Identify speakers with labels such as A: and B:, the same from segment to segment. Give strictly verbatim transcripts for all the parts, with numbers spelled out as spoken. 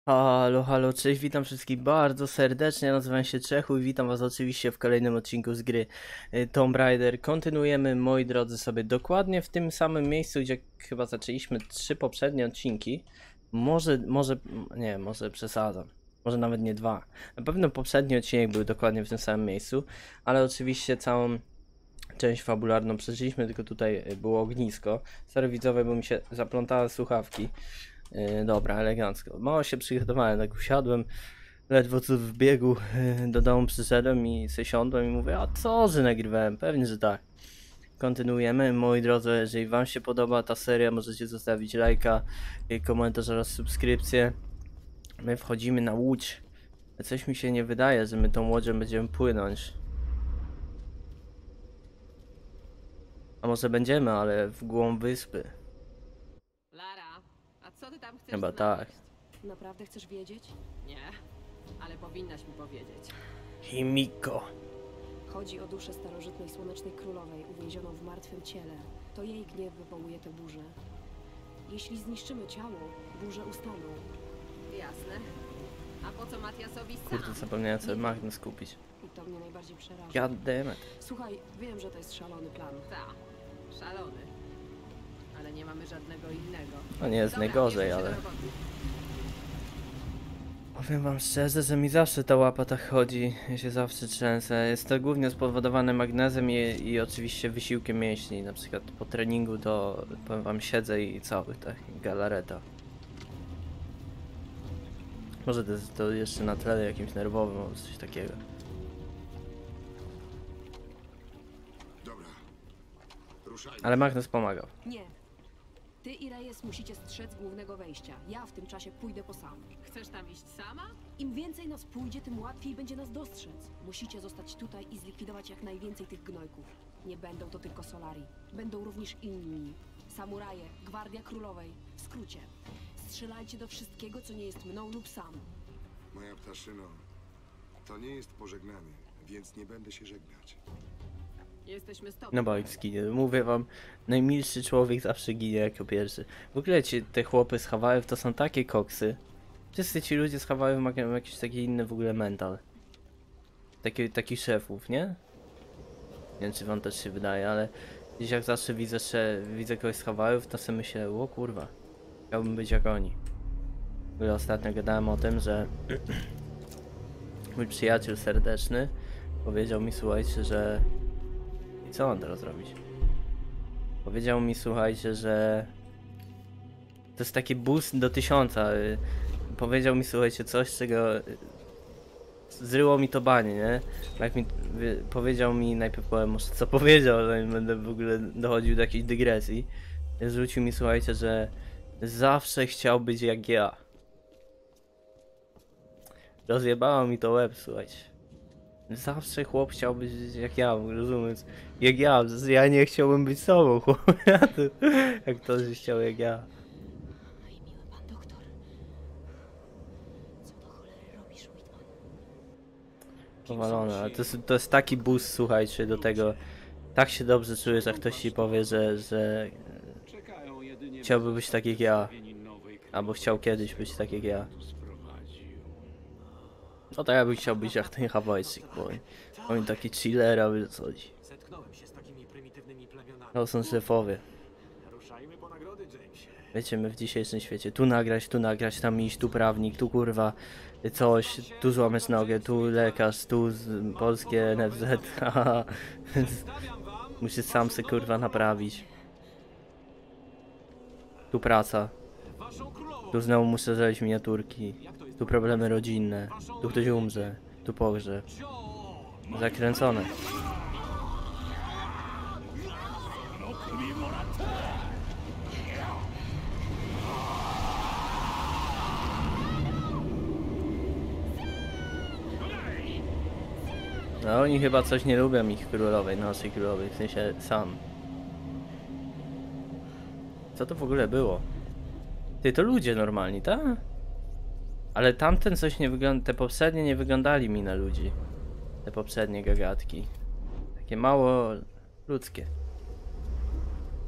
A: Halo, halo, cześć, witam wszystkich bardzo serdecznie, nazywam się Czechu i witam was oczywiście w kolejnym odcinku z gry y, Tomb Raider. Kontynuujemy, moi drodzy, sobie dokładnie w tym samym miejscu, gdzie chyba zaczęliśmy trzy poprzednie odcinki. Może, może, nie, może przesadzam, może nawet nie dwa. Na pewno poprzedni odcinek był dokładnie w tym samym miejscu, ale oczywiście całą część fabularną przeżyliśmy, tylko tutaj było ognisko. Sorry widzowie, bo mi się zaplątały słuchawki. Yy, dobra, elegancko. Mało się przygotowałem, tak usiadłem, ledwo co w biegu yy, do domu przyszedłem i sobie siądłem i mówię, a co, że nagrywałem? Pewnie, że tak. Kontynuujemy, moi drodzy, jeżeli wam się podoba ta seria, możecie zostawić lajka, yy, komentarz oraz subskrypcję. My wchodzimy na łódź. Coś mi się nie wydaje, że my tą łodzią będziemy płynąć. A może będziemy, ale w głąb wyspy.
B: Lara, a co ty tam chcesz
A: Chyba
B: znaleźć?
A: tak.
C: Naprawdę chcesz wiedzieć?
B: Nie, ale powinnaś mi powiedzieć.
A: Himiko.
C: Chodzi o duszę starożytnej Słonecznej Królowej uwięzioną w martwym ciele. To jej gniew wywołuje tę burzę. Jeśli zniszczymy ciało, burze ustaną.
B: Jasne. A po co Matiasowi sam?
A: Kurde, zapomniałem sobie magnes kupić.
C: I to mnie najbardziej przeraża.
A: God damn it.
C: Słuchaj, wiem, że to jest szalony plan.
B: Ta, szalony. Ale nie mamy żadnego innego.
A: No nie jest
B: Dobra,
A: najgorzej,
B: bierzmy się
A: ale...
B: do roboty.
A: Powiem wam szczerze, że mi zawsze ta łapa tak chodzi, ja się zawsze trzęsę. Jest to głównie spowodowane magnezem i, i oczywiście wysiłkiem mięśni. Na przykład po treningu to, powiem wam, siedzę i cały tak, galareta. Może to jest to jeszcze na tle jakimś nerwowym albo coś takiego.
D: Dobra, ruszajmy.
A: Ale magnes pomagał.
C: Nie. Ty i Reyes musicie strzec głównego wejścia. Ja w tym czasie pójdę po sam.
B: Chcesz tam iść sama?
C: Im więcej nas pójdzie, tym łatwiej będzie nas dostrzec. Musicie zostać tutaj i zlikwidować jak najwięcej tych gnojków. Nie będą to tylko Solari. Będą również inni. Samuraje, Gwardia Królowej. W skrócie. Strzelajcie do wszystkiego, co nie jest mną lub sam.
D: Moja ptaszyno, to nie jest pożegnanie, więc nie będę się żegnać.
B: Jesteśmy z tobą.
A: No bo jak zginie, mówię wam, najmilszy człowiek zawsze ginie jako pierwszy. W ogóle ci, te chłopy z Hawajów to są takie koksy. Wszyscy ci ludzie z Hawajów mają jakiś taki inny w ogóle mental. Taki, taki szefów, nie? Nie wiem czy wam też się wydaje, ale gdzieś jak zawsze widzę, że widzę kogoś z Hawajów, to sobie myślę, o kurwa, chciałbym być jak oni. W ogóle ostatnio gadałem o tym, że mój przyjaciel serdeczny powiedział mi, słuchajcie, że... I co mam teraz robić? Powiedział mi, słuchajcie, że to jest taki boost do tysiąca. y, Powiedział mi, słuchajcie, coś, czego y, zryło mi to banie, nie? Jak mi wie, powiedział mi, najpierw powiem może co powiedział, zanim będę w ogóle dochodził do jakiejś dygresji. Zwrócił mi, słuchajcie, że zawsze chciał być jak ja. Rozjebało mi to łeb, słuchajcie. Zawsze chłop chciał być jak ja, rozumiesz? Jak ja, ja nie chciałbym być sobą, chłop. Jak to, że chciał jak ja.
C: No i miły pan doktor. Co do cholery robisz, Whitman?
A: Powalone, ale to jest, to jest taki boost, słuchajcie, do tego. Tak się dobrze czujesz, jak ktoś ci powie, że, że chciałby być tak jak ja. Albo chciał kiedyś być tak jak ja. No to ja bym chciał być jak ten Hawajczyk, bo oni taki chiller, a wiesz co chodzi.
E: Zetknąłem się z takimi prymitywnymi plemionami.
A: To są szefowie.
E: Ruszajmy po nagrody, Jamesie.
A: Wiecie, my w dzisiejszym świecie tu nagrać, tu nagrać, tam iść, tu prawnik, tu kurwa coś, tu złamać nogę, tu lekarz, tu z, polskie N F Z, haha. Musisz sam se kurwa naprawić. Tu praca,
E: Waszą królową!
A: tu znowu muszę zrobić miniaturki, tu problemy rodzinne, tu ktoś umrze, tu pogrzeb. Zakręcone. No oni chyba coś nie lubią ich królowej, naszej królowej, w sensie sam. Co to w ogóle było? Ty, to ludzie normalni, tak? Ale tamten coś nie wygląda, te poprzednie nie wyglądali mi na ludzi. Te poprzednie gagatki. Takie mało ludzkie.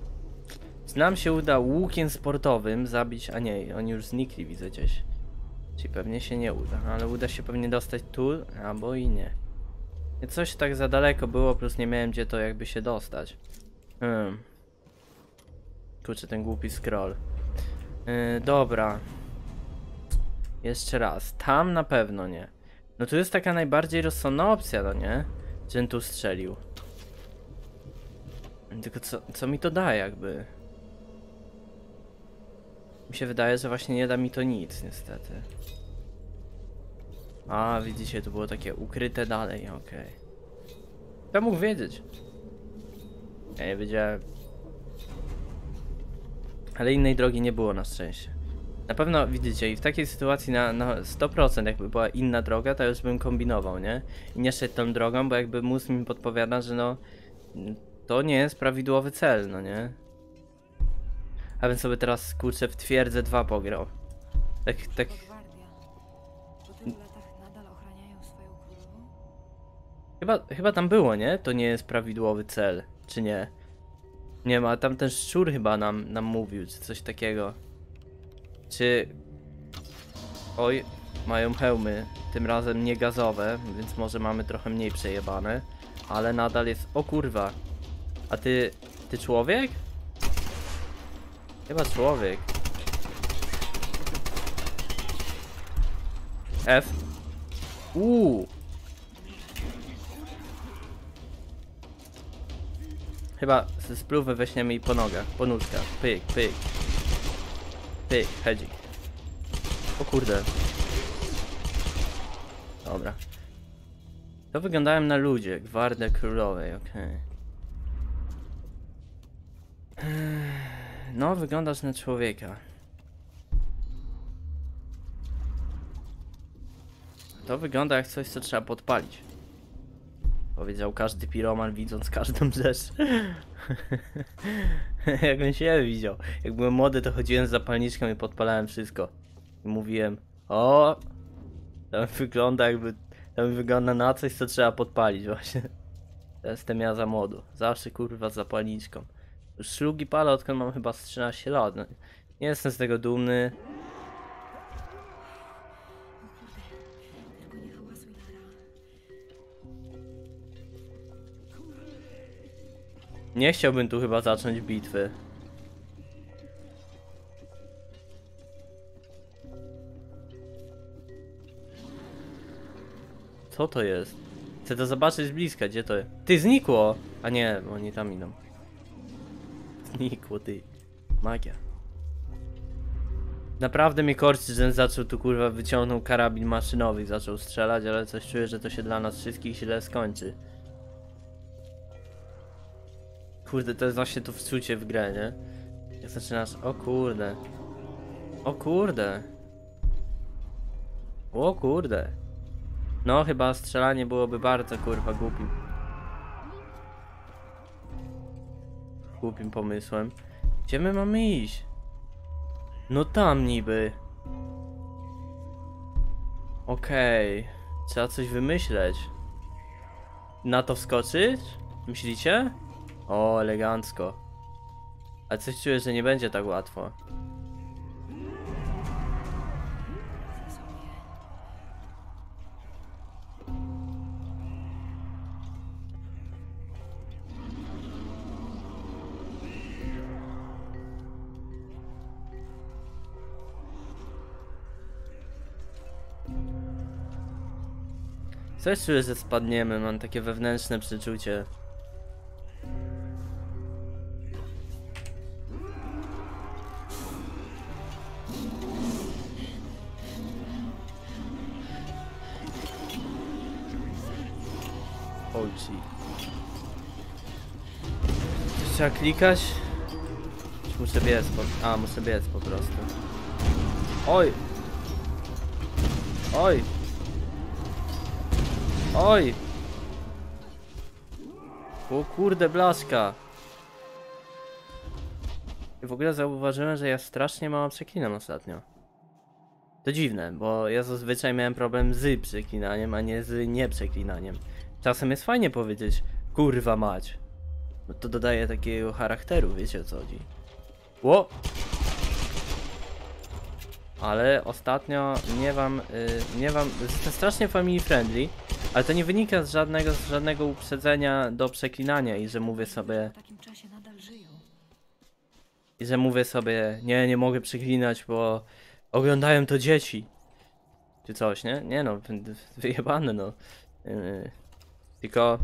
A: Czy nam się uda łukiem sportowym zabić, a nie, oni już znikli, widzę gdzieś. Czyli pewnie się nie uda, ale uda się pewnie dostać tu, albo i nie. Nie, coś tak za daleko było, plus nie miałem gdzie to jakby się dostać. Hmm. Kurczę, ten głupi scroll. Yy, dobra. Jeszcze raz. Tam na pewno nie. No tu jest taka najbardziej rozsądna opcja, no nie? Żebym tu strzelił. Tylko co, co mi to da jakby? Mi się wydaje, że właśnie nie da mi to nic, niestety. A, widzicie, to było takie ukryte dalej, okej. Okay. Kto mógł wiedzieć? Ja nie wiedziałem. Ale innej drogi nie było na szczęście. Na pewno widzicie, i w takiej sytuacji na, na sto procent jakby była inna droga, to już bym kombinował, nie? I nie szedł tą drogą, bo jakby mózg mi podpowiada, że no... To nie jest prawidłowy cel, no nie? A bym sobie teraz, kurczę, w twierdzę dwa pograł. Tak, tak...
C: Gwardia. Po tylu latach nadal ochraniają swoją królową?
A: Chyba, chyba tam było, nie? To nie jest prawidłowy cel, czy nie? Nie ma, tam ten szczur chyba nam, nam mówił, czy coś takiego. Czy... Oj, mają hełmy, tym razem nie gazowe, więc może mamy trochę mniej przejebane. Ale nadal jest... O kurwa! A ty... Ty człowiek? Chyba człowiek. F. Uuu. Chyba ze spluwy weźmiemy i po nogach, po nóżkach. Pyk, pyk. Pyk, hedzik. O kurde. Dobra. To wyglądałem na ludzie, Gwardia Królowej, okej. Okay. No, wyglądasz na człowieka. To wygląda jak coś, co trzeba podpalić. Powiedział każdy piroman, widząc każdą rzecz. Jakbym się widział. Jak byłem młody, to chodziłem z zapalniczką i podpalałem wszystko. I mówiłem, o, to wygląda jakby, to wygląda na coś, co trzeba podpalić właśnie. To jestem ja za młodu. Zawsze kurwa z zapalniczką. Już szlugi palę, odkąd mam chyba z trzynaście lat. No, nie jestem z tego dumny.
C: Tylko nie hałasuj, Lara.
A: Nie chciałbym tu chyba zacząć bitwy. Co to jest? Chcę to zobaczyć z bliska, gdzie to jest? Ty, znikło! A nie, bo oni tam idą. Znikło, ty. Magia. Naprawdę mnie korci, że zaczął tu kurwa, wyciągnął karabin maszynowy i zaczął strzelać, ale coś czuję, że to się dla nas wszystkich źle skończy. Kurde, to jest właśnie to wczucie w grę, nie? Jak zaczynasz... O kurde. O kurde. O kurde. No chyba strzelanie byłoby bardzo kurwa głupim. Głupim pomysłem. Gdzie my mamy iść? No tam niby. Okej. Okay. Trzeba coś wymyśleć. Na to wskoczyć? Myślicie? O, elegancko. Ale coś czuję, że nie będzie tak łatwo. Coś czuję, że spadniemy, mam takie wewnętrzne przeczucie. Oj, trzeba klikać? Czy muszę biec po... A, muszę biec po prostu. Oj! Oj! Oj! O kurde, blaszka! I w ogóle zauważyłem, że ja strasznie mało przeklinam ostatnio. To dziwne, bo ja zazwyczaj miałem problem z przeklinaniem, a nie z nieprzeklinaniem. Czasem jest fajnie powiedzieć, kurwa mać. No to dodaje takiego charakteru, wiecie o co chodzi. Ło! ale ostatnio nie wam, y, nie wam, jestem strasznie family friendly, ale to nie wynika z żadnego, z żadnego uprzedzenia do przeklinania i że mówię sobie,
C: W takim czasie nadal żyją.
A: i że mówię sobie, nie, nie mogę przeklinać, bo oglądają to dzieci. Czy coś, nie? Nie no, wy- wyjebane no. Yy, tylko...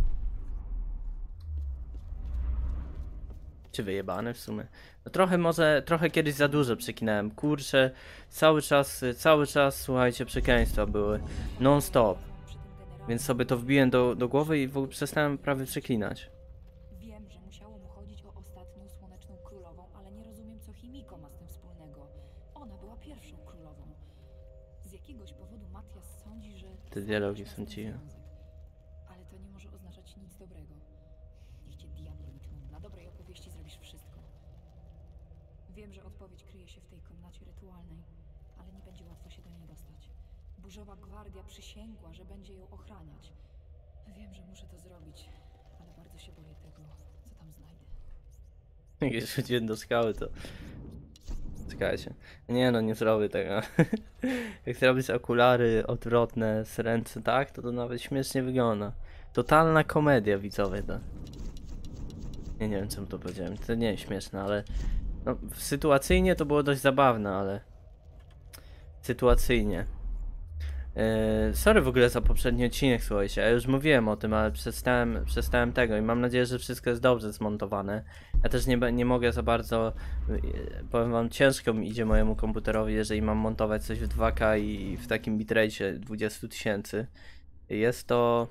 A: Czy wyjebane w sumie? No trochę może, trochę kiedyś za dużo przekinałem. Kurczę, cały czas, cały czas, słuchajcie, przekleństwa były. Non stop.
C: Przy tym generale
A: Więc sobie to wbiłem do, do głowy i w ogóle przestałem prawie przeklinać.
C: wiem, że musiało mu chodzić o ostatnią słoneczną królową, ale nie rozumiem, co Himiko ma z tym wspólnego. Ona była pierwszą królową. Z jakiegoś powodu Matias sądzi, że
A: Te dialogi
C: ma z
A: są
C: tym
A: ciche.
C: związek. Ale to nie może oznaczać nic dobrego. Niech cię diabli utną. Dla dobrej opowieści zrobisz wszystko. Wiem, że odpowiedź kryje się w tej komnacie rytualnej, ale nie będzie łatwo się do niej dostać. Burzowa gwardia przysięgła, że będzie ją ochraniać. Wiem, że muszę to zrobić, ale bardzo się boję tego, co tam znajdę.
A: Jak już chodziłem do skały, to... Czekajcie. Nie no, nie zrobię tego. Jak zrobić okulary odwrotne z ręce tak, to to nawet śmiesznie wygląda. Totalna komedia, widzowie, to. Nie, nie wiem, czemu to powiedziałem. To nie jest śmieszne, ale... No, sytuacyjnie to było dość zabawne, ale... Sytuacyjnie. Yy, sorry w ogóle za poprzedni odcinek, słuchajcie, ja już mówiłem o tym, ale przestałem, przestałem tego i mam nadzieję, że wszystko jest dobrze zmontowane. Ja też nie, be- nie mogę za bardzo, yy, powiem wam, ciężko mi idzie mojemu komputerowi, jeżeli mam montować coś w dwa K i w takim bitrate dwadzieścia tysięcy. Jest to...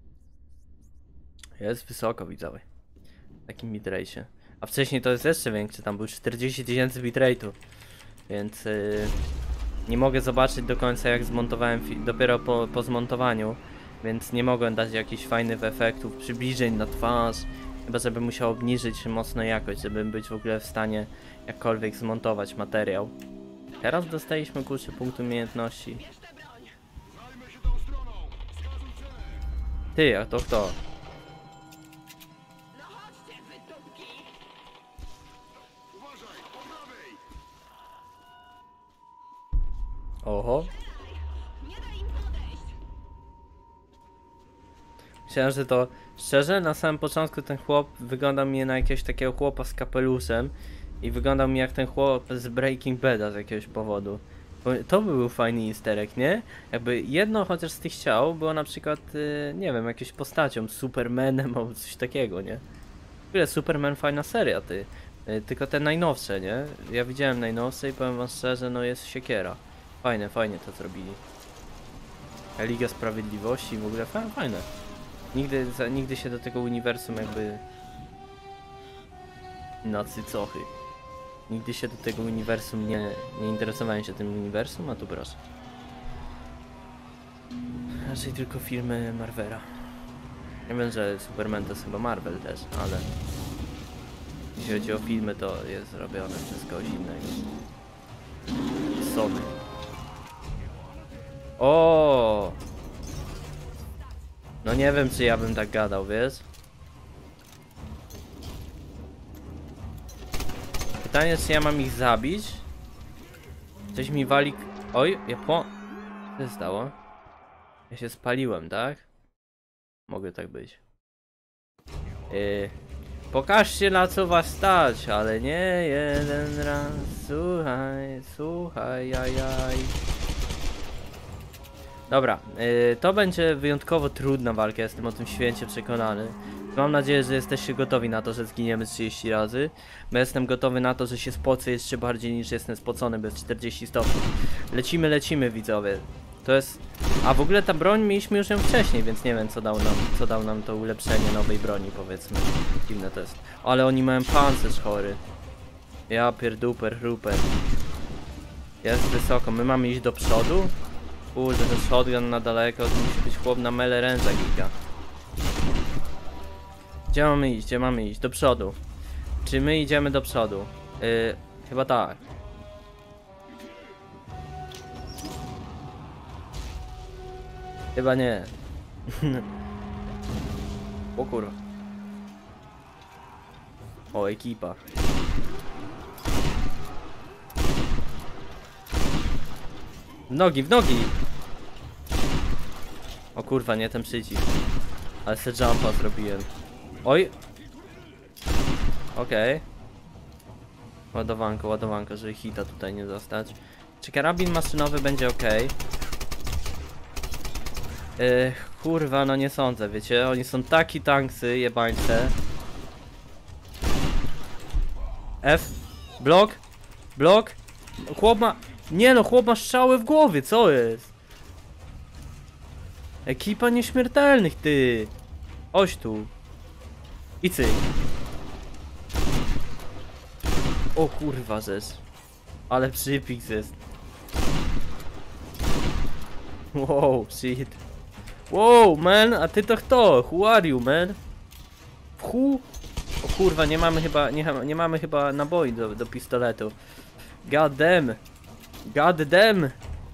A: Jest wysoko, widzowie. W takim bitrate. A wcześniej to jest jeszcze większy, tam był czterdzieści tysięcy bitrate'u. Więc... Yy... Nie mogę zobaczyć do końca jak zmontowałem fi- dopiero po, po zmontowaniu, więc nie mogłem dać jakichś fajnych efektów, przybliżeń na twarz, chyba żebym musiał obniżyć mocno jakość, żeby być w ogóle w stanie jakkolwiek zmontować materiał. Teraz dostaliśmy kurczę punkt umiejętności. Ty, a to kto? Oho. Myślałem, że to szczerze, na samym początku ten chłop wyglądał mi na jakiegoś takiego chłopa z kapeluszem i wyglądał mi jak ten chłop z Breaking Bada z jakiegoś powodu. Bo to by był fajny easter egg, nie? Jakby jedno chociaż z tych ciał było na przykład, yy, nie wiem, jakąś postacią, Supermanem albo coś takiego, nie? W ogóle Superman fajna seria, ty. Yy, tylko te najnowsze, nie? Ja widziałem najnowsze i powiem wam szczerze, no jest siekiera. Fajne, fajnie to zrobili. A Liga Sprawiedliwości w ogóle fa- fajne. Nigdy, za, nigdy się do tego uniwersum jakby... Na cycochy. Nigdy się do tego uniwersum nie, nie interesowałem się tym uniwersum, a tu proszę. Raczej tylko filmy Marvela. Ja wiem, że Superman to jest chyba Marvel też, ale... Jeśli chodzi o filmy, to jest robione przez kogoś innego. Sony. O! No nie wiem, czy ja bym tak gadał, wiesz? Pytanie, czy ja mam ich zabić? Coś mi wali... Oj, ja po... Co się stało? Ja się spaliłem, tak? Mogę tak być. Yy... Pokażcie, na co was stać, ale nie jeden raz. Słuchaj, słuchaj, jajaj. Dobra, yy, to będzie wyjątkowo trudna walka, jestem o tym święcie przekonany. Mam nadzieję, że jesteście gotowi na to, że zginiemy trzydzieści razy. Bo jestem gotowy na to, że się spocę jeszcze bardziej niż jestem spocony bez czterdziestu stopni. Lecimy, lecimy, widzowie. To jest... A w ogóle ta broń mieliśmy już ją wcześniej, więc nie wiem co dał nam, co dał nam to ulepszenie nowej broni, powiedzmy. Dziwne to jest. Ale oni mają pancerz chory. Ja pierduper, ruper. Jest wysoko, my mamy iść do przodu? Kurde, ten shotgun na daleko, to musi być chłop na mele ręce giga. Gdzie mamy iść? Gdzie mamy iść? Do przodu. Czy my idziemy do przodu? Yy, chyba tak. Chyba nie. O kurwa. O, ekipa. W nogi, w nogi! O kurwa, nie ten przycisk. Ale se jumpa zrobiłem. Oj! Okej. Okay. Ładowanko, ładowanko, żeby hita tutaj nie dostać. Czy karabin maszynowy będzie ok? Yy, kurwa, no nie sądzę, wiecie? Oni są taki tanksy, jebańce. F. Blok. Blok. Chłop ma... Nie no, chłop ma strzały w głowie, co jest? Ekipa nieśmiertelnych, ty. Oś tu. I cyk. O kurwa, rzecz. Ale przypik jest. Wow, shit. Wow, man, a ty to kto? Who are you, man? Who? O kurwa, nie mamy chyba, nie, nie mamy chyba naboi do, do pistoletu. God damn. God damn.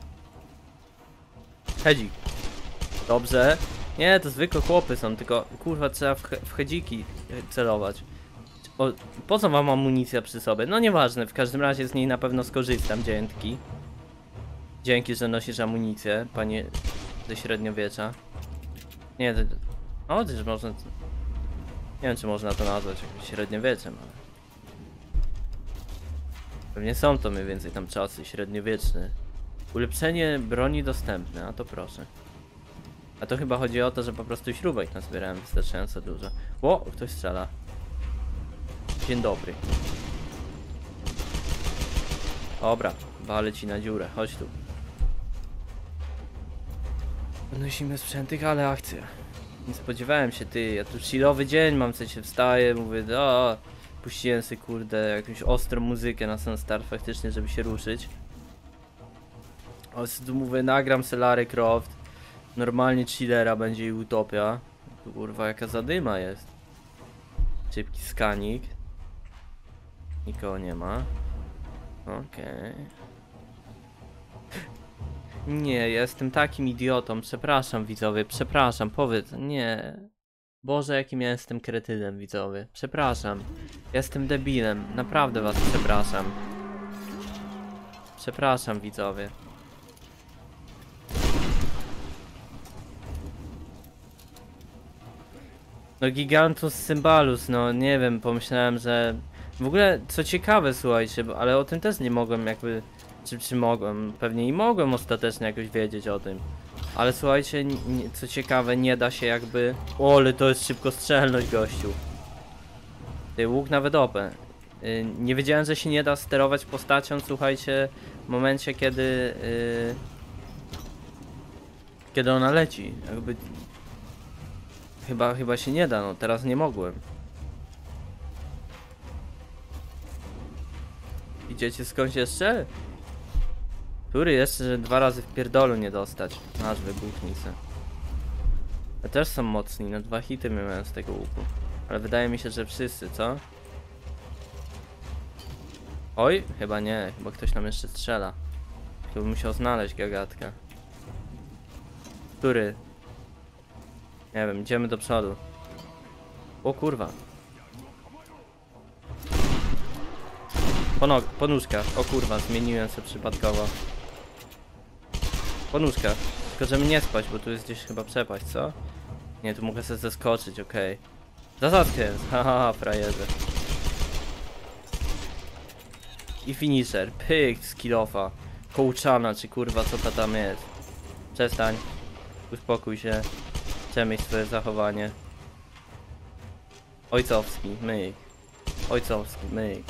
A: Hedzik. Dobrze. Nie, to zwykłe chłopy są, tylko kurwa trzeba w, w hedziki celować. O, po co wam amunicja przy sobie? No nieważne, w każdym razie z niej na pewno skorzystam, dzięki. Dzięki, że nosisz amunicję, panie ze średniowiecza. Nie, to... O, też można... Nie wiem, czy można to nazwać jakimś średniowieczem, ale... Pewnie są to mniej więcej tam czasy średniowieczne. Ulepszenie broni dostępne, a to proszę. A to chyba chodzi o to, że po prostu śrubek nazbierałem wystarczająco dużo. O, ktoś strzela. Dzień dobry. Dobra, walę ci na dziurę, chodź tu. Nosimy sprzęty, ale akcja. Nie spodziewałem się, ty, ja tu chillowy dzień mam, co się wstaję, mówię, o, puściłem sobie, kurde, jakąś ostrą muzykę na sam start faktycznie, żeby się ruszyć. O, tu mówię, nagram se Lara Croft. Normalnie chillera będzie i utopia. Kurwa, jaka zadyma jest. Szybki skanik. Nikogo nie ma. Okej. Okay. Nie, jestem takim idiotą. Przepraszam, widzowie, przepraszam, powiedz. Nie. Boże, jakim ja jestem kretynem, widzowie. Przepraszam. Jestem debilem. Naprawdę was przepraszam. Przepraszam, widzowie. No Gigantus Symbalus, no nie wiem, pomyślałem, że... W ogóle, co ciekawe, słuchajcie, bo, ale o tym też nie mogłem jakby... Czy, czy mogłem? Pewnie i mogłem ostatecznie jakoś wiedzieć o tym. Ale słuchajcie, nie, co ciekawe, nie da się jakby... O, ale to jest szybkostrzelność, gościu. Ty, łuk nawet O P. Yy, nie wiedziałem, że się nie da sterować postacią, słuchajcie, w momencie, kiedy... Yy, kiedy ona leci, jakby... Chyba, chyba się nie da, no teraz nie mogłem. Idziecie skądś jeszcze? Który jeszcze, że dwa razy w pierdolu nie dostać? Aż wybuchnij se. A też są mocni, na dwa hity miałem z tego łuku. Ale wydaje mi się, że wszyscy, co? Oj, chyba nie, chyba ktoś nam jeszcze strzela. Chyba musiał znaleźć gagatka. Który? Nie wiem, idziemy do przodu. O kurwa. Po, no, po nóżkach. O kurwa, zmieniłem się przypadkowo. Po nóżkach. Tylko żeby nie spać, bo tu jest gdzieś chyba przepaść, co? Nie, tu mogę sobie zeskoczyć, okej. Okay. Zasadzkę jest, haha, frajerze. I finisher, pyk, skillofa. Kołczana, czy kurwa co to tam jest. Przestań. Uspokój się. Przemyśl swoje zachowanie. Ojcowski, myk. Ojcowski, myk.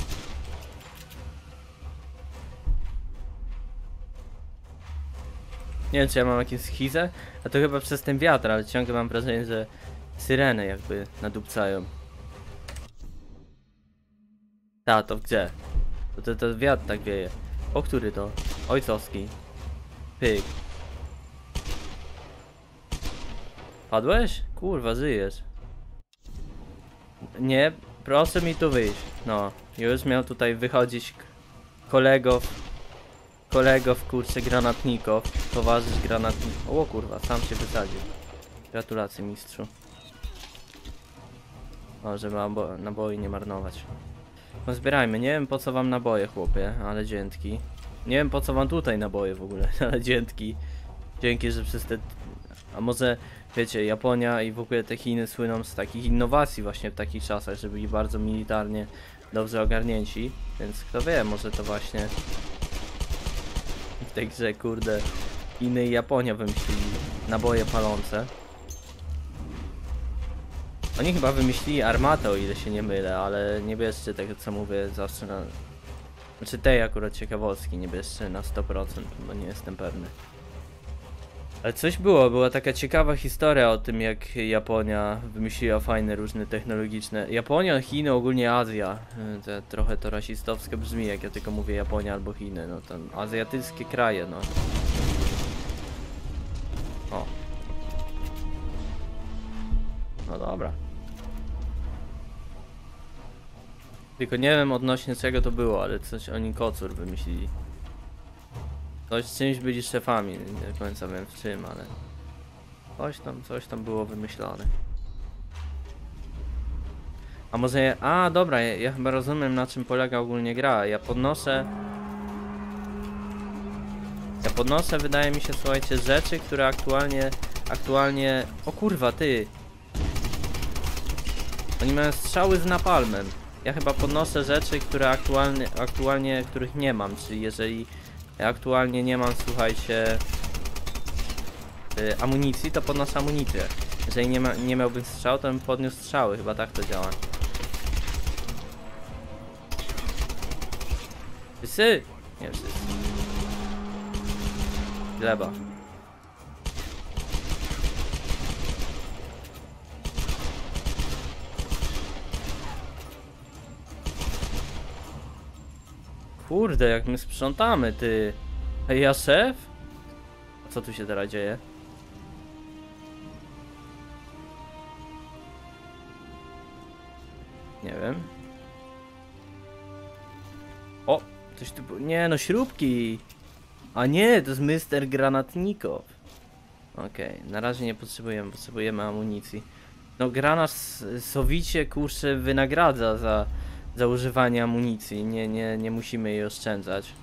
A: Nie wiem, czy ja mam jakąś schizę, a to chyba przez ten wiatr, ale ciągle mam wrażenie, że syreny jakby nadupcają. Ta, to gdzie? To, to, to wiatr tak wieje. O, który to? Ojcowski. Pyk. Padłeś? Kurwa, żyjesz. Nie, proszę mi tu wyjść. No, już miał tutaj wychodzić kolegów. Kolegów, kurczę, granatników. Towarzysz granatników. O kurwa, sam się wysadził. Gratulacje, mistrzu. O, żeby naboi nie marnować. No zbierajmy, nie wiem po co wam naboje, chłopie, ale dzięki. Nie wiem po co wam tutaj naboje w ogóle, ale dzięki. Dzięki, że przez te... A może, wiecie, Japonia i w ogóle te Chiny słyną z takich innowacji właśnie w takich czasach, że byli bardzo militarnie dobrze ogarnięci. Więc kto wie, może to właśnie w tej grze, kurde, Chiny i Japonia wymyślili naboje palące. Oni chyba wymyślili armatę, o ile się nie mylę, ale nie bierzcie tego co mówię zawsze na... Znaczy tej akurat ciekawostki nie bierzcie na sto procent, bo nie jestem pewny. Ale coś było, była taka ciekawa historia o tym, jak Japonia wymyśliła fajne różne technologiczne... Japonia, Chiny, ogólnie Azja. To, trochę to rasistowskie brzmi, jak ja tylko mówię Japonia albo Chiny, no to azjatyckie kraje, no. O. No dobra. Tylko nie wiem odnośnie czego to było, ale coś oni kocur wymyślili. Coś z czymś byli szefami, nie do końca wiem w czym, ale... Coś tam, coś tam było wymyślane. A może ja... A, dobra, ja, ja chyba rozumiem na czym polega ogólnie gra. Ja podnoszę... Ja podnoszę, wydaje mi się, słuchajcie, rzeczy, które aktualnie... Aktualnie... O kurwa, ty! Oni mają strzały z napalmem. Ja chyba podnoszę rzeczy, które aktualnie... Aktualnie, których nie mam, czyli jeżeli... Ja aktualnie nie mam, słuchajcie... Yy, amunicji, to podnoszę amunicję. Jeżeli nie, ma, nie miałbym strzał, to bym podniósł strzały, chyba tak to działa. Wszyscy? Nie wszyscy. Gleba. Kurde, jak my sprzątamy, ty. Ej, ja szef? A co tu się teraz dzieje? Nie wiem. O, coś tu... Nie no, śrubki. A nie, to jest mister Granatnikow. Okej, okay, na razie nie potrzebujemy, potrzebujemy amunicji. No gra nas sowicie, kurczę, wynagradza za, za używanie amunicji. Nie, nie, nie musimy jej oszczędzać.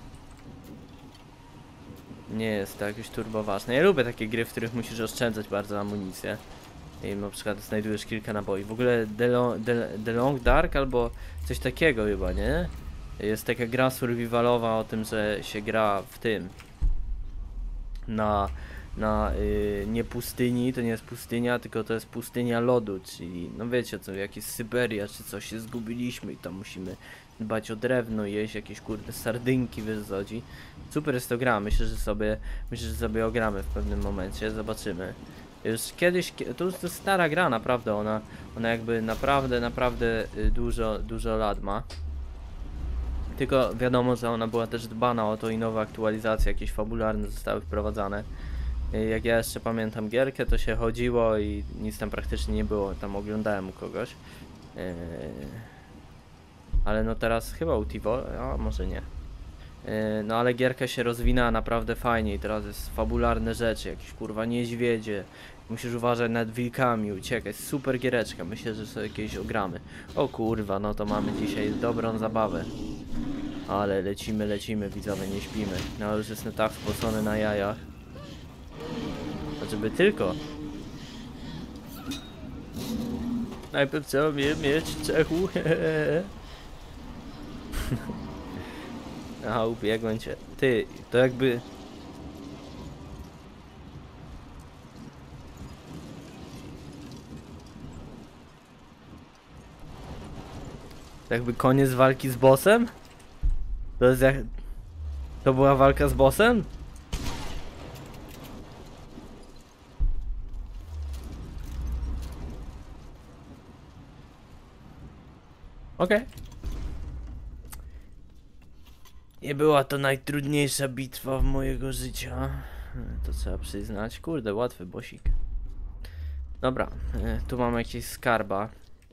A: Nie jest to jakieś turbo ważne. Ja lubię takie gry, w których musisz oszczędzać bardzo amunicję. I na przykład znajdujesz kilka naboi. W ogóle The Long, The, The Long Dark albo coś takiego chyba, nie? Jest taka gra survivalowa o tym, że się gra w tym. Na, na yy, nie pustyni, to nie jest pustynia, tylko to jest pustynia lodu, czyli no wiecie co, jakieś Syberia czy coś, się zgubiliśmy i tam musimy dbać o drewno, jeść jakieś kurde sardynki wyzodzi. Super jest to gra, myślę, że sobie myślę, że sobie ogramy w pewnym momencie, zobaczymy. Już kiedyś, to jest to stara gra naprawdę, ona, ona jakby naprawdę, naprawdę dużo, dużo lat ma. Tylko wiadomo, że ona była też dbana o to i nowe aktualizacje jakieś fabularne zostały wprowadzane. Jak ja jeszcze pamiętam gierkę, to się chodziło i nic tam praktycznie nie było, tam oglądałem u kogoś. Yy... Ale no teraz chyba u Tivo, a może nie. Yy, no ale gierka się rozwinęła naprawdę fajnie i teraz jest fabularne rzeczy, jakieś kurwa niedźwiedzie. Musisz uważać nad wilkami, uciekać. Super giereczka, myślę, że sobie jakieś ogramy. O kurwa, no to mamy dzisiaj dobrą zabawę. Ale lecimy, lecimy, widzowie, nie śpimy. No już jestem tak spocony na jajach. Żeby tylko. Najpierw trzeba mieć cechu. Aha, ubiegłem cię. Ty, to jakby... To jakby koniec walki z bossem? To jest jak... To była walka z bossem? Okej. Okay. Nie była to najtrudniejsza bitwa w mojego życia. To trzeba przyznać. Kurde, łatwy bossik. Dobra, tu mamy jakieś skarba.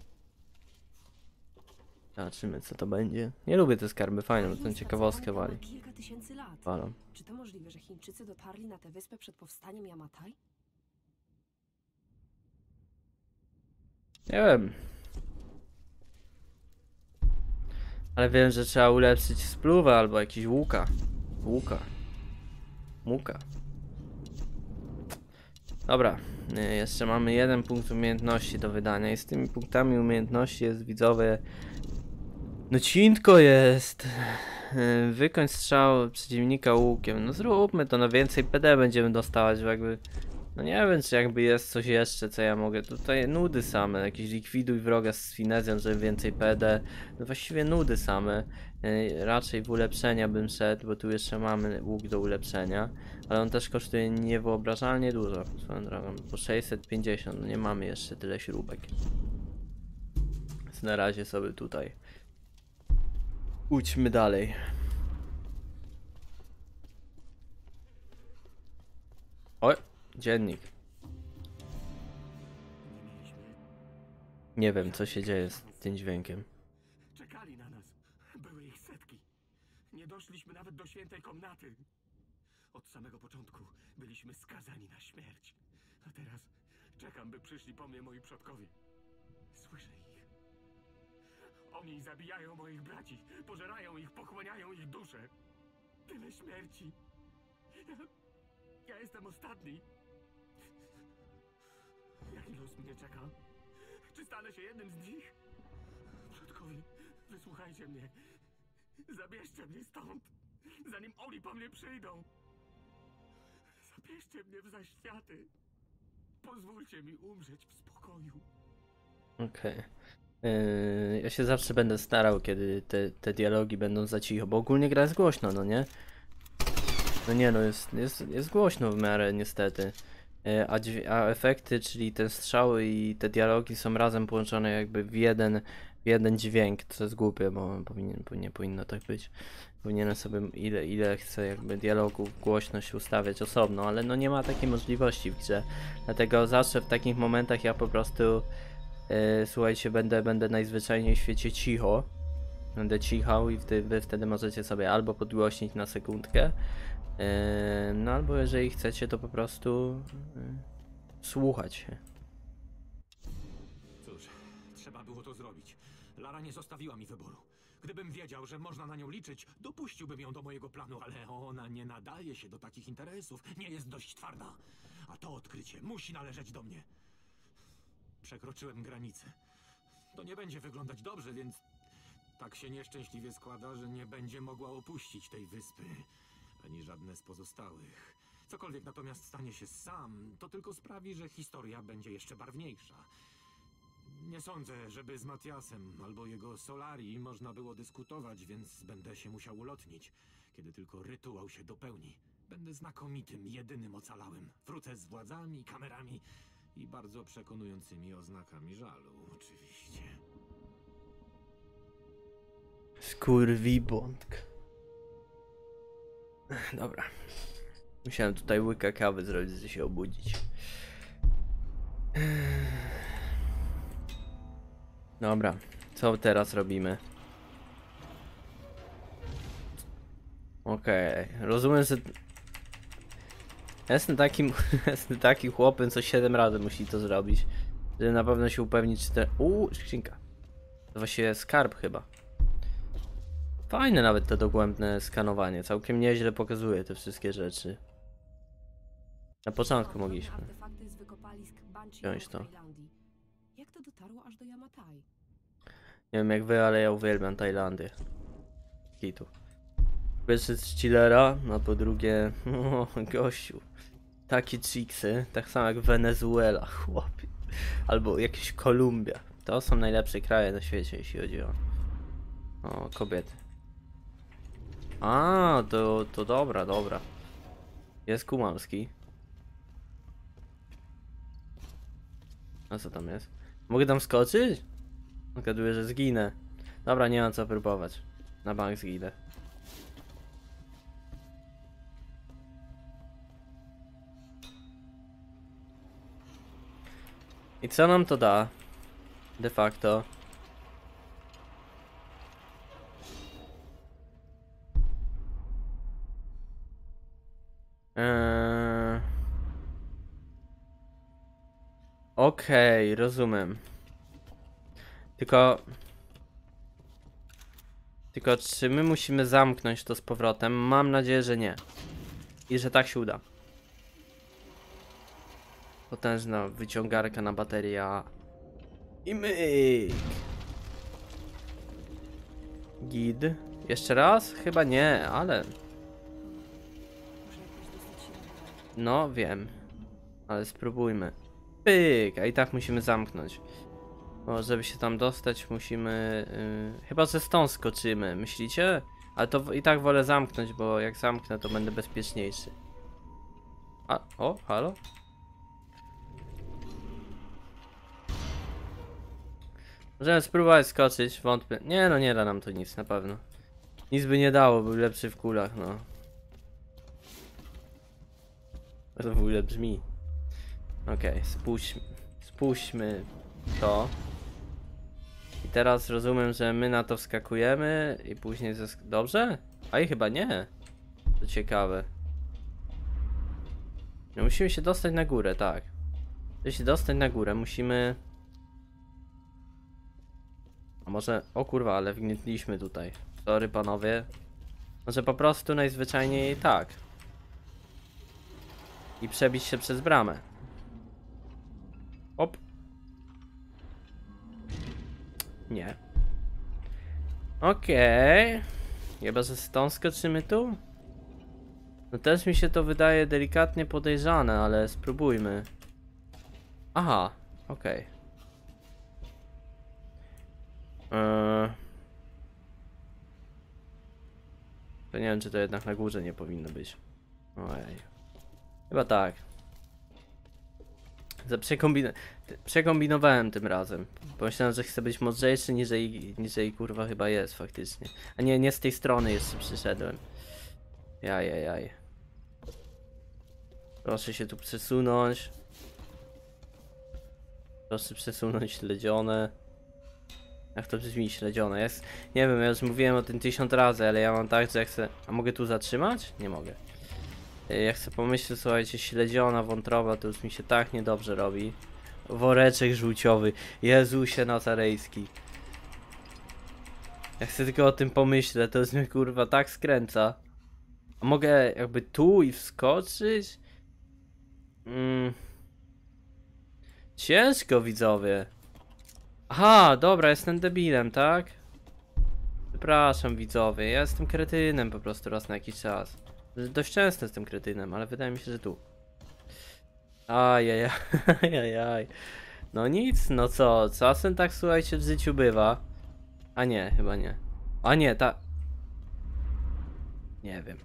A: Zobaczymy co to będzie. Nie lubię te skarby, fajne, bo tę ciekawostkę wali.
C: Kilka tysięcy lat.
A: Walą.
C: Czy to możliwe, że Chińczycy dotarli na tę wyspę przed powstaniem Yamatai?
A: Nie wiem. Ale wiem, że trzeba ulepszyć spluwę albo jakiś łuka. Łuka. Muka. Dobra, y, jeszcze mamy jeden punkt umiejętności do wydania i z tymi punktami umiejętności jest, widzowie, no ciętko jest. Y, Wykończ strzał przeciwnika łukiem. No zróbmy to, no więcej P D będziemy dostawać, bo jakby, no nie wiem, czy jakby jest coś jeszcze, co ja mogę, tutaj nudy same, jakieś likwiduj wroga z finezją, żeby więcej P D, no właściwie nudy same. Y, Raczej w ulepszenia bym szedł, bo tu jeszcze mamy łuk do ulepszenia, ale on też kosztuje niewyobrażalnie dużo, swoją drogą, po sześćset pięćdziesiąt, no nie mamy jeszcze tyle śrubek. Więc na razie sobie tutaj Idźmy dalej. Oj, dziennik.
E: Nie mieliśmy.
A: Nie wiem, co się dzieje z tym dźwiękiem.
E: Czekali na nas. Były ich setki. Nie doszliśmy nawet do świętej komnaty. Od samego początku byliśmy skazani na śmierć. A teraz czekam, by przyszli po mnie moi przodkowie. Słyszę ich. Oni zabijają moich braci, pożerają ich, pochłaniają ich dusze. Tyle śmierci. Ja, ja jestem ostatni. Jaki los mnie czeka? Czy stanę się jednym z nich? Przodkowie, wysłuchajcie mnie. Zabierzcie mnie stąd, zanim oni po mnie przyjdą. Zabierzcie mnie w zaświaty. Pozwólcie mi umrzeć w spokoju.
A: Okej. Yy, ja się zawsze będę starał, kiedy te, te dialogi będą za cicho, bo ogólnie gra jest głośno, no nie? No nie, no jest, jest, jest głośno w miarę niestety. Yy, a, dźwię- a efekty, czyli te strzały i te dialogi są razem połączone jakby w jeden, w jeden dźwięk, co jest głupie, bo powinien, nie powinno tak być. Powinienem sobie ile, ile chcę jakby dialogów, głośność ustawiać osobno, ale no nie ma takiej możliwości w grze. Dlatego zawsze w takich momentach ja po prostu Yy, słuchajcie, będę, będę najzwyczajniej w świecie cicho. Będę cichał i wtedy, wy wtedy możecie sobie albo podgłośnić na sekundkę, yy, no albo jeżeli chcecie, to po prostu yy, słuchać się.
E: Cóż, trzeba było to zrobić. Lara nie zostawiła mi wyboru. Gdybym wiedział, że można na nią liczyć, dopuściłbym ją do mojego planu, ale ona nie nadaje się do takich interesów. Nie jest dość twarda. A to odkrycie musi należeć do mnie. Przekroczyłem granicę. To nie będzie wyglądać dobrze, więc tak się nieszczęśliwie składa, że nie będzie mogła opuścić tej wyspy, ani żadne z pozostałych. Cokolwiek natomiast stanie się sam, to tylko sprawi, że historia będzie jeszcze barwniejsza. Nie sądzę, żeby z Matiasem albo jego Solari można było dyskutować, więc będę się musiał ulotnić, kiedy tylko rytuał się dopełni. Będę znakomitym, jedynym ocalałym. Wrócę z władzami, kamerami i bardzo przekonującymi oznakami żalu, oczywiście.
A: Skurwibąk. Dobra. Musiałem tutaj łyka kawy zrobić, żeby się obudzić. Dobra, co teraz robimy? Okej, okay. Rozumiem, że jestem takim, jestem takim chłopem, co siedem razy musi to zrobić, żeby na pewno się upewnić, czy te... Uuu, skrzynka. To właściwie skarb chyba. Fajne nawet to dogłębne skanowanie, całkiem nieźle pokazuje te wszystkie rzeczy. Na początku mogliśmy
C: Artefakty z wykopalisk Banshee
A: wziąć to.
C: w Tajlandii. Jak to dotarło aż do Yamatai?
A: Nie wiem jak wy, ale ja uwielbiam Tajlandię. Kitu. Pierwszy z chillera, a po drugie, o, gościu. Takie chicksy, tak samo jak Wenezuela, chłopie. Albo jakieś Kolumbia. To są najlepsze kraje na świecie, jeśli chodzi o, o kobiety. A, to, to dobra, dobra. Jest Kumamski. A co tam jest? Mogę tam skoczyć? Zgaduję, że zginę. Dobra, nie mam co próbować. Na bank zginę. I co nam to da? De facto. Eee... Okej, okay, rozumiem. Tylko... Tylko czy my musimy zamknąć to z powrotem? Mam nadzieję, że nie. I że tak się uda. Potężna wyciągarka na bateria. I myk. Gid. Jeszcze raz? Chyba nie, ale... No, wiem. Ale spróbujmy. Pyk, a i tak musimy zamknąć. Bo żeby się tam dostać, musimy... Yy, chyba że stąd skoczymy, myślicie? Ale to i tak wolę zamknąć, bo jak zamknę, to będę bezpieczniejszy. A, o, halo? Możemy spróbować skoczyć, wątpię. Nie no, nie da nam to nic, na pewno. Nic by nie dało, był lepszy w kulach, no. To w ogóle brzmi. Okej, okay, spuśćmy, spuśćmy to. I teraz rozumiem, że my na to wskakujemy i później zesk... Dobrze? A i chyba nie. To ciekawe. No musimy się dostać na górę, tak. Żeby się dostać na górę, musimy... A może... O kurwa, ale wgnietliśmy tutaj. Sorry panowie. Może po prostu najzwyczajniej tak. I przebić się przez bramę. Op. Nie. Okej. Okay. Chyba, że stąd skoczymy tu? No też mi się to wydaje delikatnie podejrzane, ale spróbujmy. Aha, okej. Okay. Eee. To nie wiem, czy to jednak na górze nie powinno być. Ojej. Chyba tak. Za przekombin... Przekombinowałem tym razem. Pomyślałem, że chcę być mądrzejszy niżej, niżej kurwa chyba jest faktycznie. A nie, nie z tej strony jeszcze przyszedłem. Jaj, jaj, jaj. Proszę się tu przesunąć. Proszę przesunąć śledzione. Jak to brzmi śledzione? Jest... Nie wiem, ja już mówiłem o tym tysiąc razy, ale ja mam tak, że ja chcę... A mogę tu zatrzymać? Nie mogę. Ja chcę pomyśleć, słuchajcie, śledziona wątroba, to już mi się tak niedobrze robi. Woreczek żółciowy. Jezusie Nazarejski. Ja chcę tylko o tym pomyśleć, to już mnie kurwa tak skręca. A mogę jakby tu i wskoczyć? Mm. Ciężko, widzowie. Aha, dobra, jestem debilem, tak? Przepraszam, widzowie, ja jestem kretynem po prostu raz na jakiś czas. Dość często jestem kretynem, ale wydaje mi się, że tu. Ajajaj, ajajaj. No nic, no co, czasem tak, słuchajcie, w życiu bywa. A nie, chyba nie. A nie, ta... Nie wiem.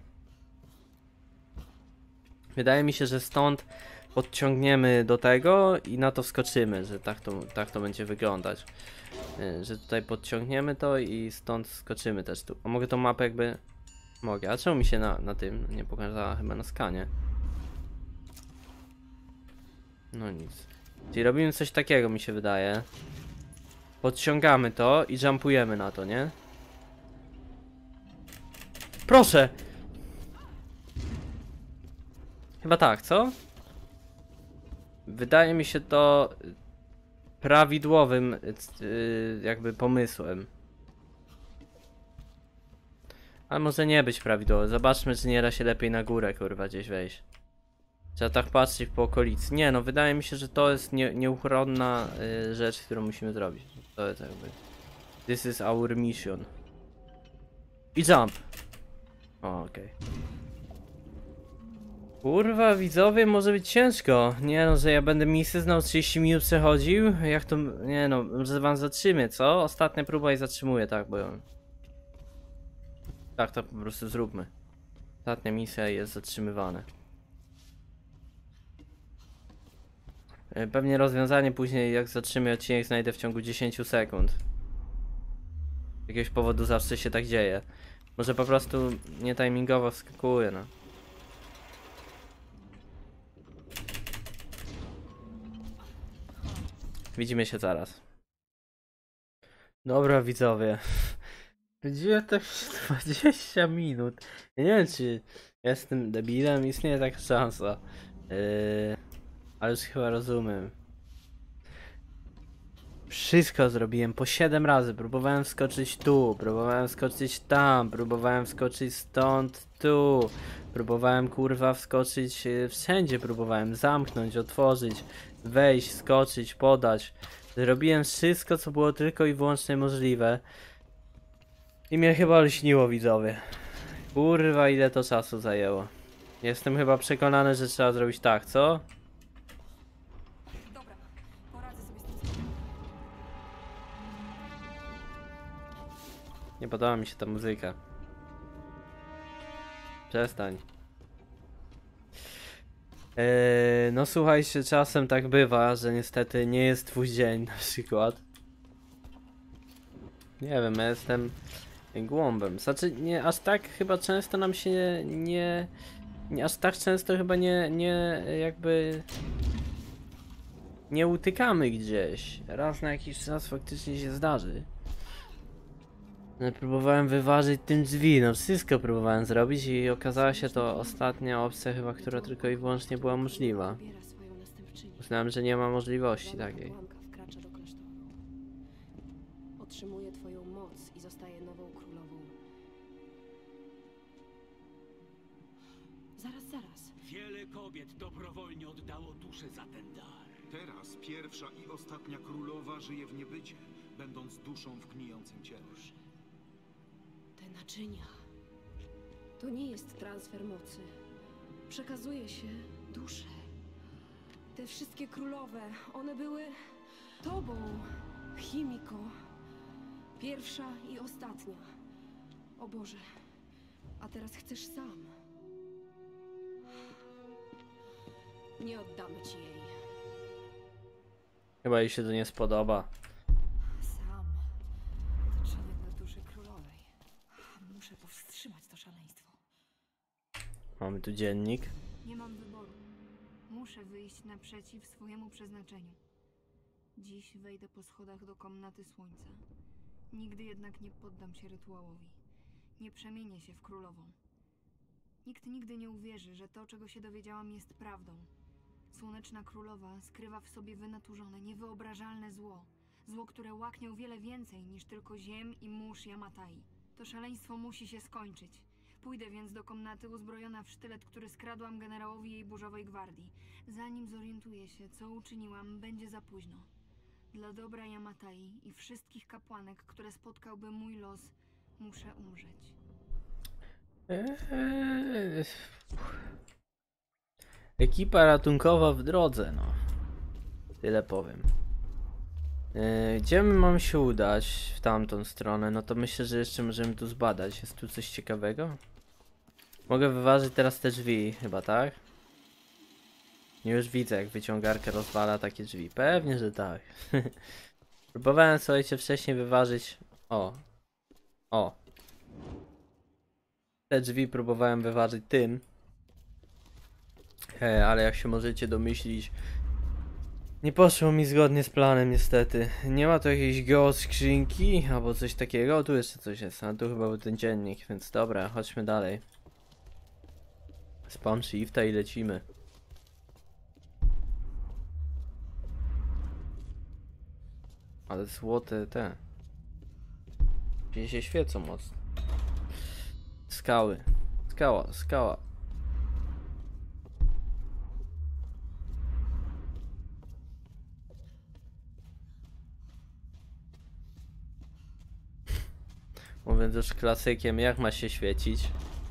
A: Wydaje mi się, że stąd podciągniemy do tego i na to wskoczymy, że tak to, tak to będzie wyglądać. Że tutaj podciągniemy to i stąd skoczymy też tu. A mogę tą mapę jakby... Mogę, a czemu mi się na, na tym nie pokazała chyba na skanie? No nic. Czyli robimy coś takiego, mi się wydaje. Podciągamy to i jumpujemy na to, nie? Proszę! Chyba tak, co? Wydaje mi się to prawidłowym yy, jakby pomysłem. Ale może nie być prawidłowe. Zobaczmy, czy nie da się lepiej na górę, kurwa, gdzieś wejść. Trzeba tak patrzeć po okolicy. Nie no, wydaje mi się, że to jest nie, nieuchronna y, rzecz, którą musimy zrobić. To jest jakby... This is our mission. I jump! O, okej. Okay. Kurwa, widzowie, może być ciężko. Nie no, że ja będę misję znał trzydzieści minut przechodził. Jak to... Nie no, może wam zatrzymię, co? Ostatnia próba i zatrzymuję, tak, bo... Tak, to po prostu zróbmy. Ostatnia misja jest zatrzymywana. Pewnie rozwiązanie później, jak zatrzymię odcinek, znajdę w ciągu dziesięć sekund. Z jakiegoś powodu zawsze się tak dzieje. Może po prostu nie timingowo wskakuję, no. Widzimy się zaraz. Dobra, widzowie. Widziałem tak dwadzieścia minut. Ja nie wiem, czy jestem debilem, istnieje taka szansa. Yy, ale już chyba rozumiem. Wszystko zrobiłem po siedem razy. Próbowałem wskoczyć tu, próbowałem wskoczyć tam, próbowałem wskoczyć stąd tu. Próbowałem kurwa wskoczyć e, wszędzie, próbowałem zamknąć, otworzyć, wejść, skoczyć, podać. Zrobiłem wszystko, co było tylko i wyłącznie możliwe. I mnie chyba lśniło, widzowie. Kurwa, ile to czasu zajęło. Jestem chyba przekonany, że trzeba zrobić tak, co?
C: Dobra, poradzę sobie z tym.
A: Nie podoba mi się ta muzyka. Przestań. Eee, no słuchajcie, czasem tak bywa, że niestety nie jest twój dzień na przykład. Nie wiem, ja jestem głąbem. Znaczy, nie aż tak chyba często nam się nie... nie, nie aż tak często chyba nie, nie jakby... Nie utykamy gdzieś. Raz na jakiś czas faktycznie się zdarzy. No, próbowałem wyważyć tym drzwi, no wszystko próbowałem zrobić i okazała się to ostatnia opcja chyba, która tylko i wyłącznie była możliwa.
C: Wybiera swoją następczynię.
A: Myślałem, że nie ma możliwości
C: Żadna
A: takiej.
C: kapłanka wkracza do klasztoru. Otrzymuje twoją moc i zostaje nową królową. Zaraz, zaraz.
F: Wiele kobiet dobrowolnie oddało duszę za ten dar.
G: Teraz pierwsza i ostatnia królowa żyje w niebycie, będąc duszą w gnijącym ciele.
C: Te naczynia. To nie jest transfer mocy. Przekazuje się duszę. Te wszystkie królowe, one były tobą, Chimiko. Pierwsza i ostatnia. O Boże, a teraz chcesz sam. Nie oddamy ci jej.
A: Chyba jej się to nie spodoba.
H: Sam. To człowiek dla duszy królowej. Muszę powstrzymać to szaleństwo.
A: Mamy tu dziennik.
H: Nie mam wyboru. Muszę wyjść naprzeciw swojemu przeznaczeniu. Dziś wejdę po schodach do komnaty słońca. Nigdy jednak nie poddam się rytuałowi. Nie przemienię się w królową. Nikt nigdy nie uwierzy, że to, czego się dowiedziałam, jest prawdą. Słoneczna królowa skrywa w sobie wynaturzone, niewyobrażalne zło. Zło, które łaknie o wiele więcej niż tylko ziem i mórz Yamatai. To szaleństwo musi się skończyć. Pójdę więc do komnaty uzbrojona w sztylet, który skradłam generałowi jej burzowej gwardii. Zanim zorientuję się, co uczyniłam, będzie za późno. Dla dobra Yamatai i wszystkich kapłanek, które spotkałby mój los, muszę umrzeć.
A: Eee... Ekipa ratunkowa w drodze, no. Tyle powiem. Eee, gdzie my mamy się udać w tamtą stronę? No to myślę, że jeszcze możemy tu zbadać. Jest tu coś ciekawego? Mogę wyważyć teraz te drzwi, chyba, tak? Już widzę, jak wyciągarka rozwala takie drzwi. Pewnie, że tak. Próbowałem, słuchajcie, wcześniej wyważyć... O. O. Te drzwi próbowałem wyważyć tym. He, ale jak się możecie domyślić, nie poszło mi zgodnie z planem niestety. Nie ma tu jakiejś geoskrzynki albo coś takiego. O, tu jeszcze coś jest, a tu chyba był ten dziennik, więc dobra, chodźmy dalej. Spam shifta i lecimy. Ale złote te. Gdzie się świecą mocno. Skały. Skała, skała. Mówiąc już klasykiem, jak ma się świecić?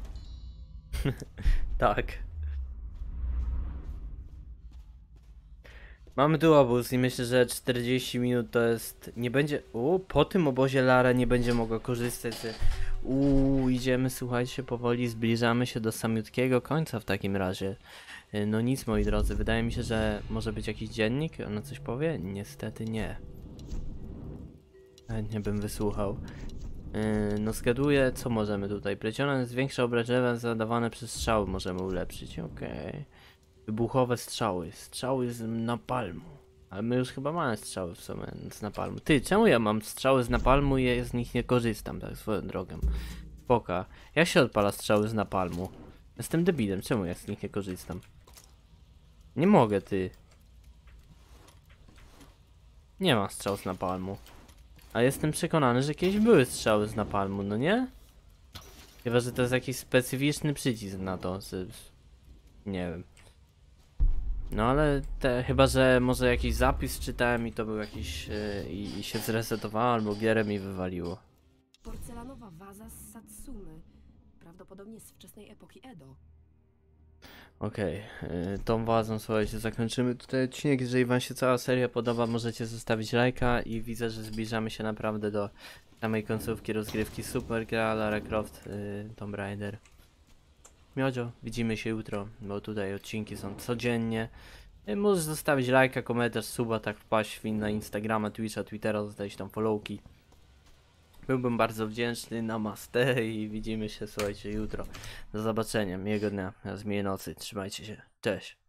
A: Tak. Mamy tu obóz i myślę, że czterdzieści minut to jest... Nie będzie... U, po tym obozie Lara nie będzie mogła korzystać z... Uuu, idziemy, słuchajcie, powoli zbliżamy się do samiutkiego końca w takim razie. No nic, moi drodzy, wydaje mi się, że może być jakiś dziennik? Ona coś powie? Niestety nie. Chętnie bym wysłuchał. Yy, no zgaduję, co możemy tutaj. Plecione zwiększa obrażenia zadawane przez strzały możemy ulepszyć, okej. Okay. Wybuchowe strzały, strzały z napalmu. Ale my już chyba mamy strzały w sumie z napalmu. Ty, czemu ja mam strzały z napalmu i ja z nich nie korzystam, tak swoją drogą? Poka. Jak się odpala strzały z napalmu? Jestem debilem, czemu ja z nich nie korzystam? Nie mogę, ty. Nie ma strzał z napalmu. A jestem przekonany, że kiedyś były strzały z napalmu, no nie? Chyba, że to jest jakiś specyficzny przycisk na to, z... nie wiem. No ale te, chyba, że może jakiś zapis czytałem i to był jakiś... Yy, i, i się zresetowało, albo gierę mi wywaliło.
C: Porcelanowa waza z Satsumy. Prawdopodobnie z wczesnej epoki Edo.
A: Okej, okay. Tą wazą, słuchajcie, zakończymy tutaj odcinek. Jeżeli wam się cała seria podoba, możecie zostawić lajka i widzę, że zbliżamy się naprawdę do samej końcówki rozgrywki. Super gra, Lara Croft, yy, Tomb Raider. Miodzio, widzimy się jutro, bo tutaj odcinki są codziennie. Yy, możesz zostawić lajka, komentarz, suba, tak wpaść na Instagrama, Twitcha, Twittera, zostawić tam followki. Byłbym bardzo wdzięczny, namaste i widzimy się, słuchajcie, jutro. Do zobaczenia, miłego dnia, zmienię nocy, trzymajcie się, cześć.